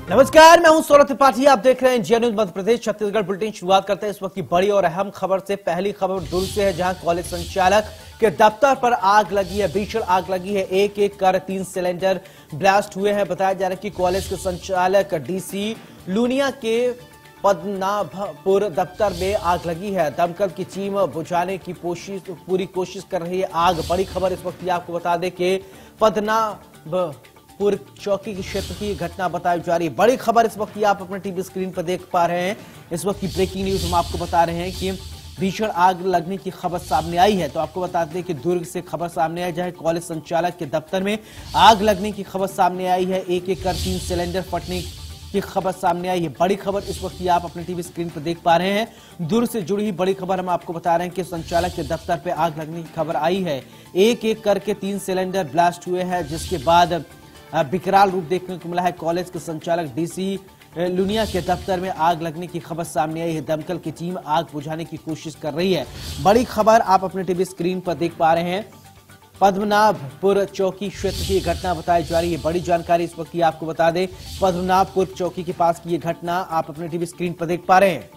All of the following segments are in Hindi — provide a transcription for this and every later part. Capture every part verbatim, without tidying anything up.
नमस्कार, मैं हूं सौरभ त्रिपाठी। आप देख रहे हैं India news Madhya Pradesh Chhattisgarh bulletin. शुरुआत करते हैं इस वक्त की बड़ी और अहम खबर से। पहली खबर दुर्ग से है, जहां कॉलेज संचालक के दफ्तर पर आग लगी है। भीषण आग लगी है। एक एक कर तीन सिलेंडर ब्लास्ट हुए हैं। बताया जा रहा है कि कॉलेज के संचालक डीसी लूनिया के पद्मनाभपुर दफ्तर में आग लगी है। दमकल की टीम बुझाने की कोशिश पूरी कोशिश कर रही है आग। बड़ी खबर इस वक्त आपको बता दें कि पद्मनाभपुर चौकी के क्षेत्र की घटना बताई जा रही है। बड़ी खबर इस वक्त आप अपने टीवी स्क्रीन पर देख पा रहे हैं। इस वक्त की ब्रेकिंग न्यूज हम आपको बता रहे हैं कि भीषण आग लगने की खबर सामने आई है। तो आपको बता दें कि दुर्ग से खबर सामने आई, जहां कॉलेज संचालक के दफ्तर में आग लगने की खबर सामने आई है। एक एक कर तीन सिलेंडर फटने की खबर सामने आई है। बड़ी खबर इस वक्त आप अपने टीवी स्क्रीन पर देख पा रहे हैं। दुर्ग से जुड़ी बड़ी खबर हम आपको बता रहे हैं कि संचालक के दफ्तर पर आग लगने की खबर आई है। एक एक करके तीन सिलेंडर ब्लास्ट हुए हैं, जिसके बाद विकराल रूप देखने को मिला है। कॉलेज के संचालक डीसी लुनिया के दफ्तर में आग लगने की खबर सामने आई है। दमकल की टीम आग बुझाने की कोशिश कर रही है। बड़ी खबर आप अपने टीवी स्क्रीन पर देख पा रहे हैं। पद्मनाभपुर चौकी क्षेत्र की घटना बताई जा रही है। बड़ी जानकारी इस वक्त की आपको बता दें, पद्मनाभपुर चौकी के पास की ये घटना आप अपने टीवी स्क्रीन पर देख पा रहे हैं।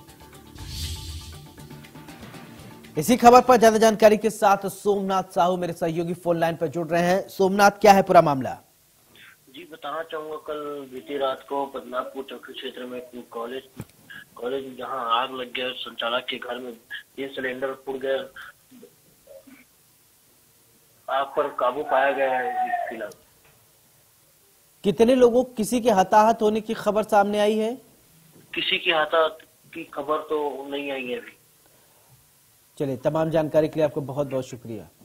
इसी खबर पर ज्यादा जानकारी के साथ सोमनाथ साहू मेरे सहयोगी फोन लाइन पर जुड़ रहे हैं। सोमनाथ, क्या है पूरा मामला? जी, बताना चाहूंगा, कल बीती रात को पद्मनाभपुर चौकी क्षेत्र में कॉलेज कॉलेज में जहां आग लग गया, संचालक के घर में ये सिलेंडर फूट गया। आग पर काबू पाया गया है फिलहाल। कितने लोगों किसी के हताहत होने की खबर सामने आई है? किसी की हताहत की खबर तो नहीं आई है अभी। चलिए, तमाम जानकारी के लिए आपको बहुत बहुत शुक्रिया।